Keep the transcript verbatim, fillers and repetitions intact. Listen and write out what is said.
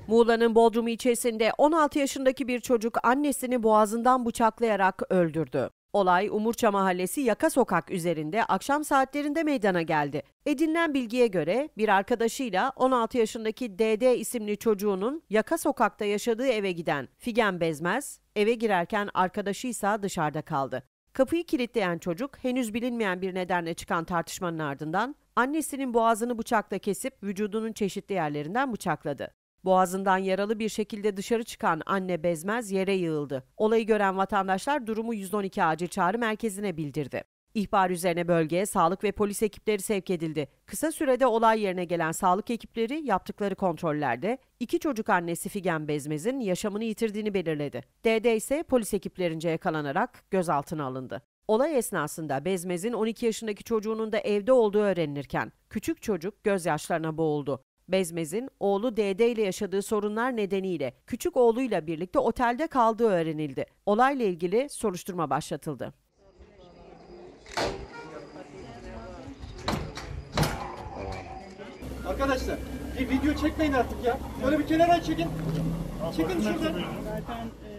Muğla'nın Bodrum ilçesinde on altı yaşındaki bir çocuk annesini boğazından bıçaklayarak öldürdü. Olay Umurça Mahallesi Yaka Sokak üzerinde akşam saatlerinde meydana geldi. Edinilen bilgiye göre bir arkadaşıyla on altı yaşındaki D D isimli çocuğunun Yaka Sokak'ta yaşadığı eve giden Figen Bezmez, eve girerken arkadaşıysa dışarıda kaldı. Kapıyı kilitleyen çocuk henüz bilinmeyen bir nedenle çıkan tartışmanın ardından annesinin boğazını bıçakla kesip vücudunun çeşitli yerlerinden bıçakladı. Boğazından yaralı bir şekilde dışarı çıkan anne Bezmez yere yığıldı. Olayı gören vatandaşlar durumu yüz on iki acil çağrı merkezine bildirdi. İhbar üzerine bölgeye sağlık ve polis ekipleri sevk edildi. Kısa sürede olay yerine gelen sağlık ekipleri yaptıkları kontrollerde iki çocuk annesi Figen Bezmez'in yaşamını yitirdiğini belirledi. D D ise polis ekiplerince yakalanarak gözaltına alındı. Olay esnasında Bezmez'in on iki yaşındaki çocuğunun da evde olduğu öğrenilirken küçük çocuk gözyaşlarına boğuldu. Bezmez'in oğlu D D ile yaşadığı sorunlar nedeniyle küçük oğluyla birlikte otelde kaldığı öğrenildi. Olayla ilgili soruşturma başlatıldı. Arkadaşlar bir video çekmeyin artık ya. Böyle bir kenara çekin. Çekin şuradan. Zaten